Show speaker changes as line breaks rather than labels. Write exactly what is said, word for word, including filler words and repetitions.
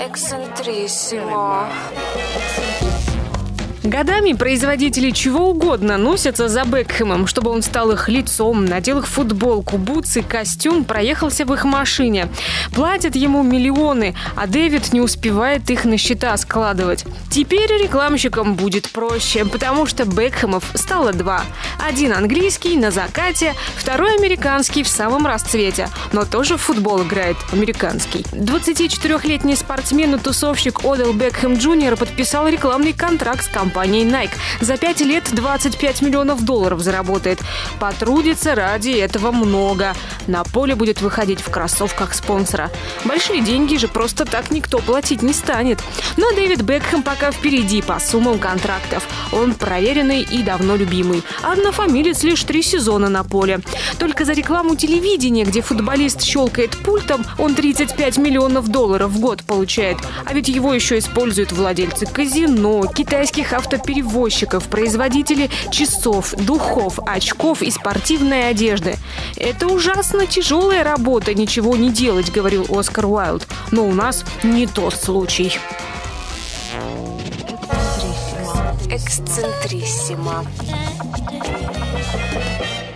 Эксцентриссимо.
Годами производители чего угодно носятся за Бекхэмом, чтобы он стал их лицом, надел их футболку, бутсы, костюм, проехался в их машине. Платят ему миллионы, а Дэвид не успевает их на счета складывать. Теперь рекламщикам будет проще, потому что Бекхэмов стало два. Один английский на закате, второй американский в самом расцвете, но тоже в футбол играет американский. двадцатичетырёхлетний спортсмен и тусовщик Одел Бекхэм Джуниор подписал рекламный контракт с компанией компанией Nike. За пять лет двадцать пять миллионов долларов заработает. Потрудится ради этого много. На поле будет выходить в кроссовках спонсора. Большие деньги же просто так никто платить не станет. Но Дэвид Бекхэм пока впереди по суммам контрактов. Он проверенный и давно любимый. Однофамилец лишь три сезона на поле. Только за рекламу телевидения, где футболист щелкает пультом, он тридцать пять миллионов долларов в год получает. А ведь его еще используют владельцы казино, китайских автоперевозчиков, производители часов, духов, очков и спортивной одежды. Это ужасно тяжелая работа, ничего не делать, говорил Оскар Уайлд. Но у нас не тот случай.
Эксцентриссимо.